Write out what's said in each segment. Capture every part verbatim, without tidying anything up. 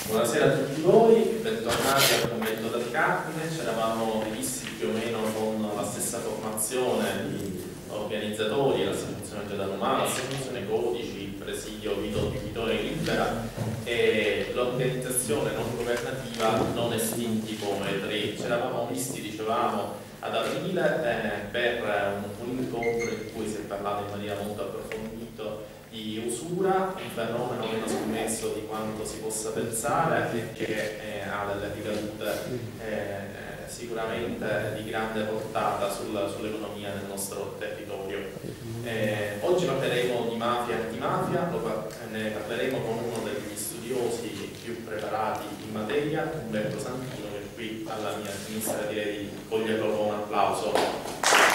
Buonasera a tutti voi, bentornati al Convento del Carmine. Ci eravamo rivisti più o meno con la stessa formazione di organizzatori, l'Associazione Giordano Umano, l'Associazione Codici, il Presidio Vito Vittoria Libera e l'organizzazione non governativa Non Estinti come tre. Ci eravamo visti, dicevamo, ad aprile eh, per un, un incontro in cui si è parlato in maniera molto approfondita di usura, un fenomeno meno scommesso di quanto si possa pensare e che eh, ha delle ricadute eh, sicuramente di grande portata sul, sull'economia del nostro territorio. Eh, oggi parleremo di mafia e antimafia, lo, ne parleremo con uno degli studiosi più preparati in materia, Umberto Santino, che qui alla mia sinistra direi di coglierlo con un applauso.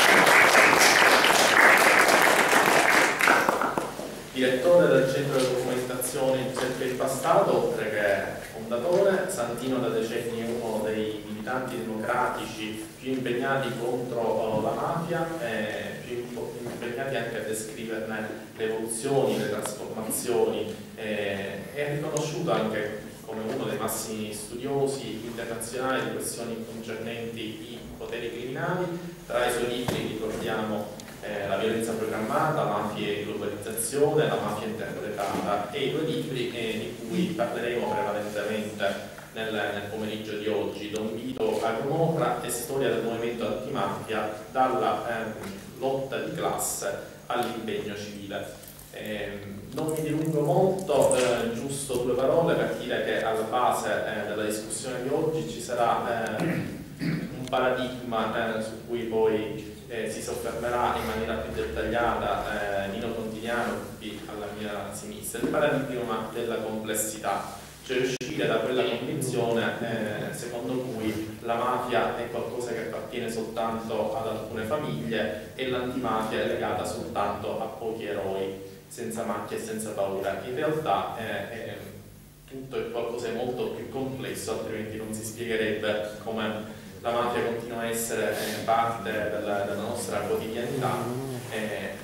Direttore del Centro di Documentazione Cerchio del Passato, oltre che fondatore, Santino da decenni è uno dei militanti democratici più impegnati contro la mafia, e più impegnati anche a descriverne le evoluzioni, le trasformazioni, e è riconosciuto anche come uno dei massimi studiosi internazionali di questioni concernenti i poteri criminali. Tra i suoi libri ricordiamo Eh, la violenza programmata, la mafia e globalizzazione, la mafia interpretata, e i due libri eh, di cui parleremo prevalentemente nel, nel pomeriggio di oggi, Don Vito a Gomorra e Storia del movimento antimafia, dalla eh, lotta di classe all'impegno civile. Eh, non mi dilungo molto, eh, giusto due parole per dire che alla base eh, della discussione di oggi ci sarà eh, un paradigma eh, su cui poi Eh, si soffermerà in maniera più dettagliata eh, Nino Continiano qui alla mia sinistra, il paradigma della complessità, cioè uscire da quella convinzione eh, secondo cui la mafia è qualcosa che appartiene soltanto ad alcune famiglie e l'antimafia è legata soltanto a pochi eroi senza macchie e senza paura. In realtà eh, eh, tutto è qualcosa di molto più complesso, altrimenti non si spiegherebbe come la mafia continua a essere eh, parte della, della nostra quotidianità eh,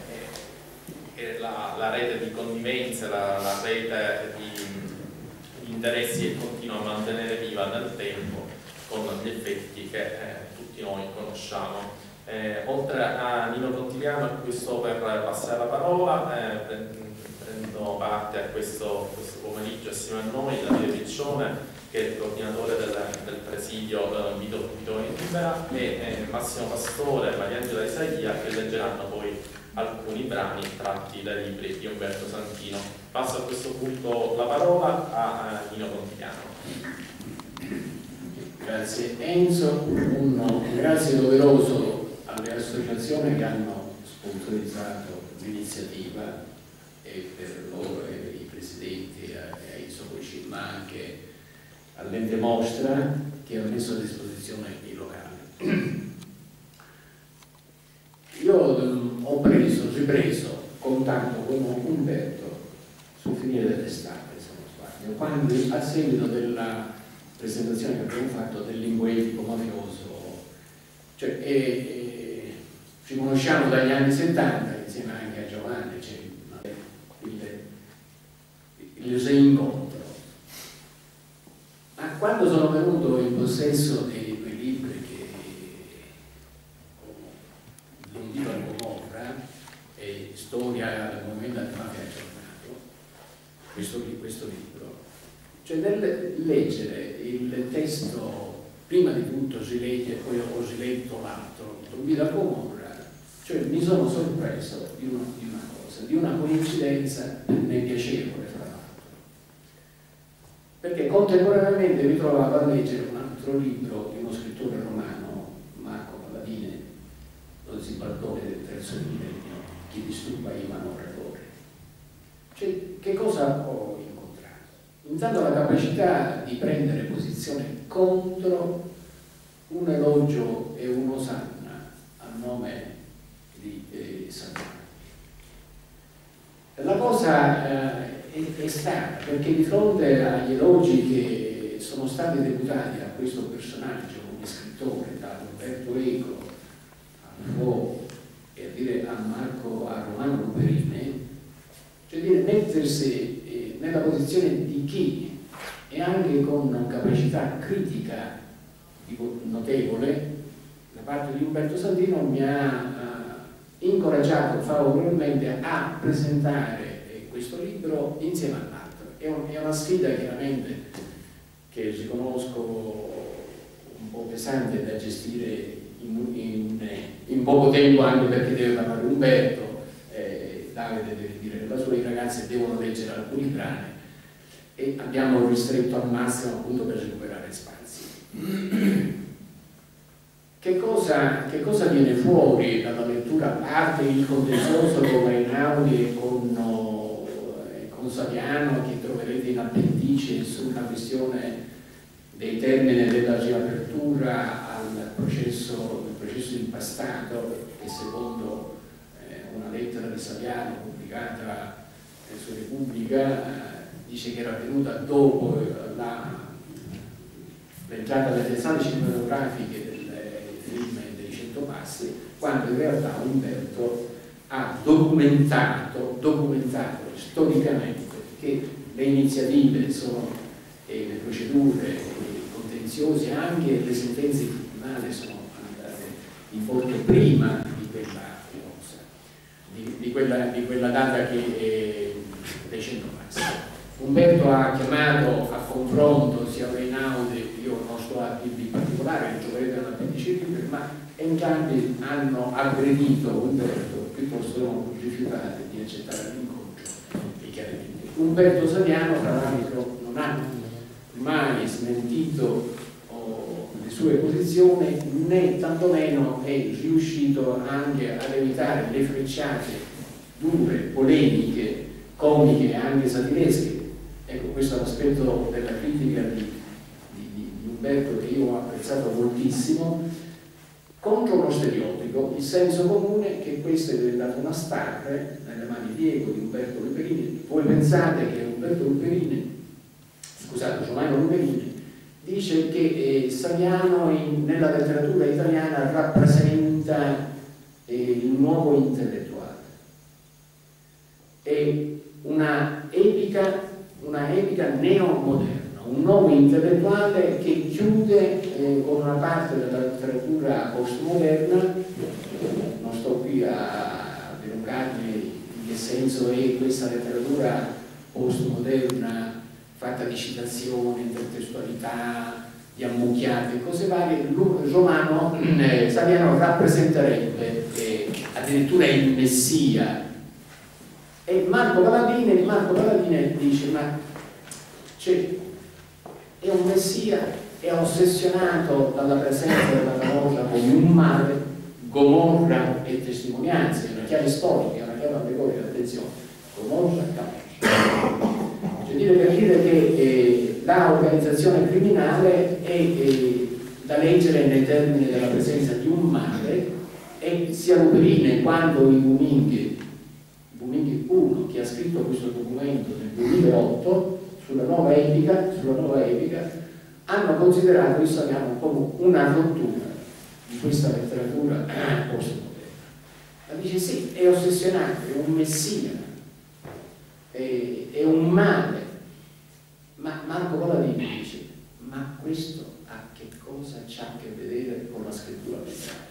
eh, e la, la rete di connivenze, la, la rete di, di interessi che continua a mantenere viva nel tempo con gli effetti che eh, tutti noi conosciamo. Eh, oltre a Nino Continiano, a cui sto per passare la parola, eh, prendo parte a questo, questo pomeriggio assieme a noi Davide Piccione, che è il coordinatore del, del presidio eh, Vito Vittoria Libera, e eh, Massimo Pastore e Mariangela Isaia, che leggeranno poi alcuni brani tratti dai libri di Umberto Santino. Passo a questo punto la parola a, a Nino Continiano. Grazie Enzo, un grazie doveroso alle associazioni che hanno sponsorizzato l'iniziativa, e per loro e i presidenti e ai soci, ma anche all'ente mostra che ha messo a disposizione i locali. Io um, ho preso, ripreso contatto con Umberto sul finire dell'estate, se non sbaglio, quando a seguito della presentazione che abbiamo fatto del linguistico mafioso, cioè, e, e, ci conosciamo dagli anni settanta insieme anche a Giovanni, cioè, il, il, il incontro. Ma quando sono venuto in possesso dei due libri che Don Vito a Gomorra e Storia del movimento antimafia aggiornato, questo, questo libro, cioè nel leggere il testo, prima di tutto si legge, poi ho letto l'altro, Don Vito a Gomorra, cioè mi sono sorpreso di una, di una cosa, di una coincidenza né piacevole, fra l'altro, perché contemporaneamente mi trovavo a leggere un altro libro di uno scrittore romano, Marco Palladine, lo Zibaldone del terzo millennio, Chi disturba i manovratori. Cioè, che cosa ho incontrato? Intanto la capacità di prendere posizione contro un elogio e un'osanna a nome di eh, Sant'Anni. La cosa eh, è, è strana, perché di fronte agli elogi che sono stati deputati a questo personaggio come scrittore, da Roberto Eco a Fo e a dire a Marco, a Romano Luperine, cioè dire mettersi eh, nella posizione di chi e anche con capacità critica notevole da parte di Umberto Santino mi ha eh, incoraggiato favorevolmente a presentare eh, questo libro insieme all'altro. È, un, è una sfida chiaramente che riconosco un po' pesante da gestire in, in, in poco tempo, anche perché deve parlare Umberto, eh, Davide deve dire la sua, i ragazzi devono leggere alcuni brani e abbiamo ristretto al massimo appunto per recuperare spazi. Che cosa, che cosa viene fuori dalla lettura, a parte il contenzioso con Einaudi e con, eh, con Saviano, che troverete in appendice sulla questione dei termini della riapertura al processo, il processo impastato, che secondo eh, una lettera di Saviano pubblicata eh, su Repubblica eh, dice che era avvenuta dopo l'entrata delle sale cinematografiche del film dei Cento Passi, quando in realtà Umberto ha documentato, documentato storicamente che le iniziative sono, e le procedure, i contenziosi, anche le sentenze di tribunale sono andate in porto prima di quella cosa, di, di, quella, di quella data che è dei Cento Passi. Umberto ha chiamato a confronto sia Einaudi, io non sto a dirvi in particolare, li troverete nell'appendice libero, ma entrambi hanno aggredito Umberto piuttosto non rifiutati di accettare l'incontro e chiaramente. Umberto Saviano, tra l'altro, non ha mai smentito oh, le sue posizioni, né tantomeno è riuscito anche ad evitare le frecciate dure, polemiche, comiche e anche satiresche. Ecco, questo è l'aspetto della critica di, di, di Umberto che io ho apprezzato moltissimo, contro lo stereotipo, il senso comune che questo è diventato una star nelle mani di Diego, di Umberto Luperini. Voi pensate che Umberto Luperini, scusate, Giovanni Luperini, dice che eh, Saviano in, nella letteratura italiana rappresenta eh, il nuovo intellettuale. È una epica una epica neomoderna, un nuovo intellettuale che chiude eh, con una parte della letteratura postmoderna. Non sto qui a dilungarmi in che senso è questa letteratura postmoderna fatta di citazioni, intertestualità, di ammucchiate e cose varie. Romano, eh, Saviano rappresenterebbe eh, addirittura il Messia. E Marco Paladini, Marco Paladini dice, ma cioè, è un messia, è ossessionato dalla presenza della Camorra come un male. Gomorra e testimonianze, è una chiave storica, è una chiave allegoria, attenzione, Gomorra e Camorra. Cioè dire per dire che eh, l'organizzazione criminale è eh, da leggere nei termini della presenza di un male, e sia Luperini quanto i Buminghi, Buminghi uno, che ha scritto questo documento nel duemilaotto sulla nuova epica, sulla nuova epica, hanno considerato il Saviano come una rottura di questa letteratura postmoderna. Ma dice sì, è ossessionato, è un messia, è, è un male. Ma Marco Paladini dice, ma questo a che cosa c'ha a che vedere con la scrittura letteraria?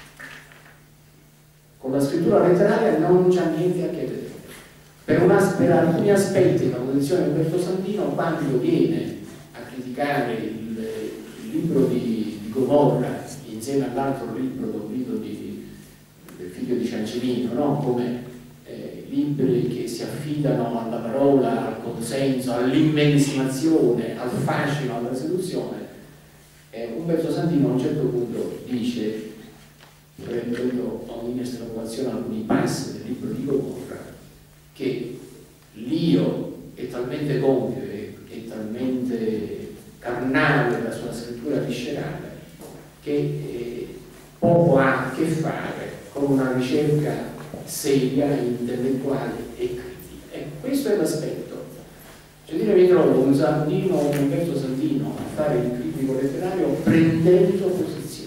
Con la scrittura letteraria non c'ha niente a che vedere. Per, una, per alcuni aspetti la posizione di Umberto Santino, quando viene a criticare il, il libro di, di Gomorra insieme all'altro libro, libro di, del figlio di Ciancimino, no? Come eh, libri che si affidano alla parola, al consenso, all'immedesimazione, al fascino, alla seduzione, eh, Umberto Santino a un certo punto dice, prendendo a un'estrapolazione alcuni passi del libro di Gomorra, che l'io è talmente compito e è talmente carnale la sua scrittura viscerale che eh, poco ha a che fare con una ricerca seria, intellettuale e critica. E questo è l'aspetto. Cioè dire, mi trovo un Santino, un Umberto Santino a fare il critico letterario prendendo posizione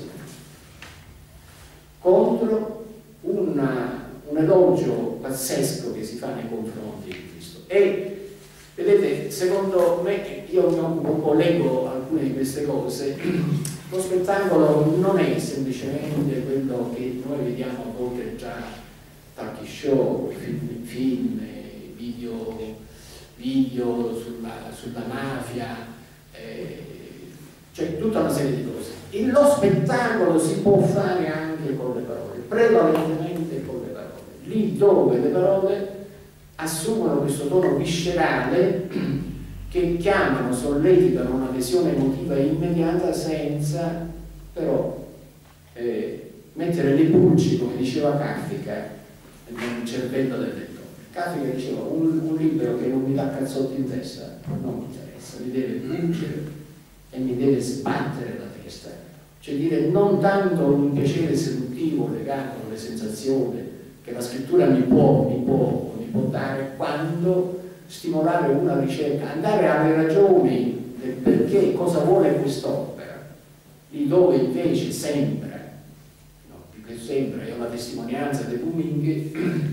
contro una, un elogio pazzesco che si fa nei confronti di Cristo. E vedete, secondo me, io mi ho un po' leggo alcune di queste cose. Lo spettacolo non è semplicemente quello che noi vediamo a volte già talk show, film, film video, video sulla, sulla mafia, eh, cioè tutta una serie di cose. E lo spettacolo si può fare anche con le parole, prevalentemente con le parole, lì dove le parole assumono questo tono viscerale che chiamano, sollecitano un'adesione emotiva immediata senza però eh, mettere le pulci, come diceva Kafka, nel cervello del lettore. Kafka diceva un, un libro che non mi dà cazzotti in testa non mi interessa, mi deve pulgere e mi deve sbattere la testa, cioè dire non tanto un piacere seduttivo legato alle sensazioni che la scrittura mi può, mi può, mi può dare, quando stimolare una ricerca, andare alle ragioni del perché, cosa vuole quest'opera, lì dove invece sembra, no, più che sembra, è una testimonianza di Buming,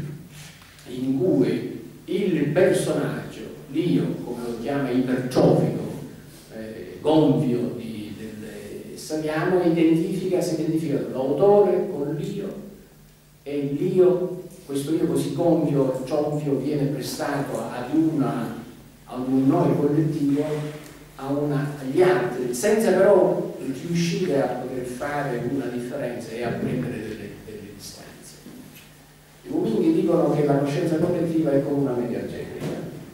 in cui il personaggio, l'io, come lo chiama ipertrofico, eh, gonfio di, del Saviano, identifica, si identifica l'autore con l'io, e l'io, questo io così gonfio, cionfio, viene prestato ad, una, ad un noi collettivo, a una, agli altri, senza però riuscire a poter fare una differenza e a prendere delle, delle distanze. I Buminghi dicono che la coscienza collettiva è come una media algebrica,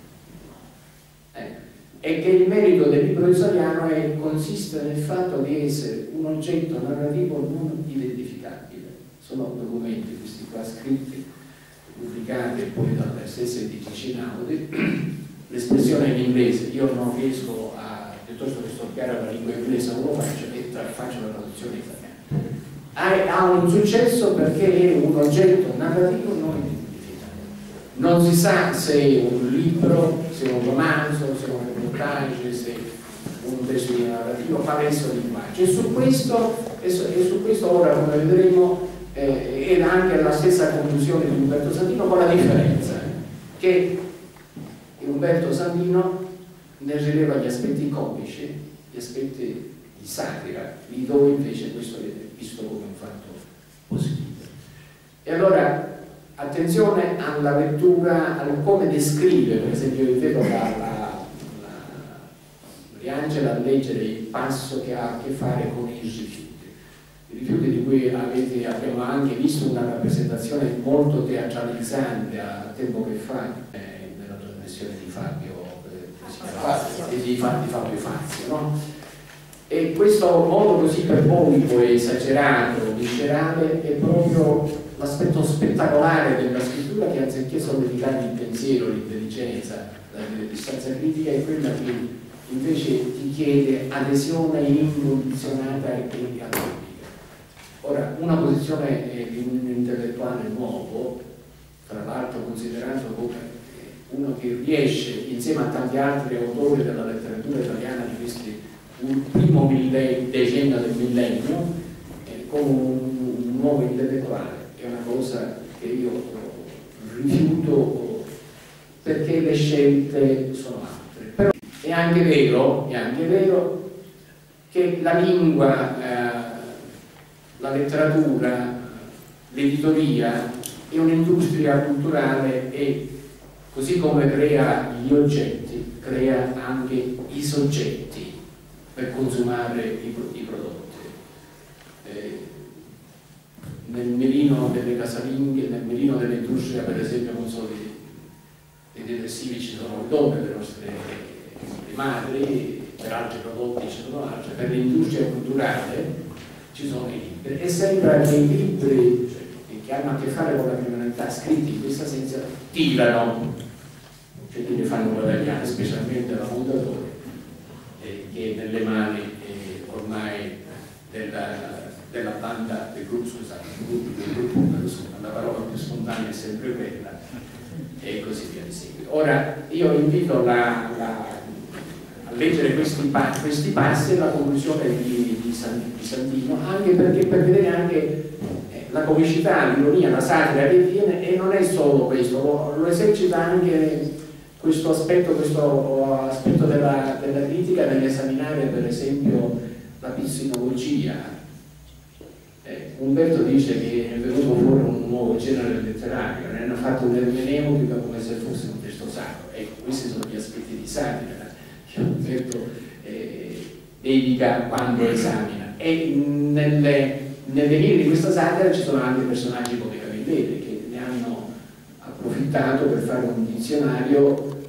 eh, e che il merito del libro di Saviano è, consiste nel fatto di essere un oggetto narrativo non identificabile. Sono documenti, questi qua scritti, pubblicati poi dalle stesse editrici Einaudi. L'espressione in inglese, io non riesco a, piuttosto che studiare la lingua inglese, non lo faccio e faccio la traduzione italiana. Ha, ha un successo perché è un oggetto narrativo non identificato. Non si sa se è un libro, se è un romanzo, se è un reportage, se è un testo di narrativo, palese linguaggio. E su questo, e su, e su questo ora, come vedremo, eh, ed anche la stessa conclusione di Umberto Sandino, con la differenza che Umberto Sandino ne rileva gli aspetti comici, gli aspetti di satira, lì dove invece questo è visto come un fatto positivo. E allora attenzione alla lettura, a come descrive, per esempio io vedo la, la, la Angela a leggere il passo che ha a che fare con i rifiuti. I rifiuti di cui avete, abbiamo anche visto una rappresentazione molto teatralizzante a tempo che fa, eh, nella trasmissione di Fabio, eh, di, di Fabio Fazio, no? E questo modo così iperbolico e esagerato, viscerale, è proprio l'aspetto spettacolare della scrittura che, anziché sollecitare il pensiero, l'intelligenza, la distanza critica, è quella che invece ti chiede adesione incondizionata e critica. Ora, una posizione eh, di un intellettuale nuovo, tra l'altro considerato come uno che riesce, insieme a tanti altri autori della letteratura italiana di questi un primo decennio del millennio, eh, come un, un nuovo intellettuale, è una cosa che io rifiuto perché le scelte sono altre. Però è anche vero, è anche vero che la lingua, eh, la letteratura, l'editoria è un'industria culturale e così come crea gli oggetti, crea anche i soggetti per consumare i, i prodotti. Eh, nel mirino delle casalinghe, nel mirino dell'industria, per esempio, non so, dei detersivi ci sono le donne, le nostre le madri, per altri prodotti ci sono altri, per l'industria culturale ci sono i libri. E sembra che i libri, cioè, che hanno a che fare con la criminalità, scritti in questa senza, tirano, cioè che ne fanno guadagnare, specialmente la Mondadori, che è nelle mani eh, ormai della, della banda del gruppo, scusate, del gruppo, la parola più spontanea è sempre quella, e così via di seguito. Ora io invito la, la, a leggere questi, pa questi passi e la conclusione di, di, San, di Sandino, anche perché per vedere anche eh, la comicità, l'ironia, la satira che viene, e non è solo questo, lo, lo esercita anche questo aspetto, questo aspetto della, della critica nell'esaminare per esempio la pizzinologia. Eh, Umberto dice che è venuto fuori un nuovo genere letterario, ne hanno fatto un'ermeneutica come se fosse un testo sacro. Ecco, questi sono gli aspetti di satira che Umberto eh, dedica quando esamina. E nelle, nelle linee di questa satira ci sono anche personaggi come Camilleri che ne hanno approfittato per fare un dizionario